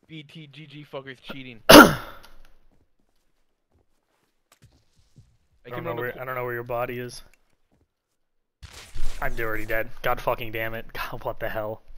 BTGG fuckers cheating. I don't know where your body is. I'm already dead. God fucking damn it. God, what the hell.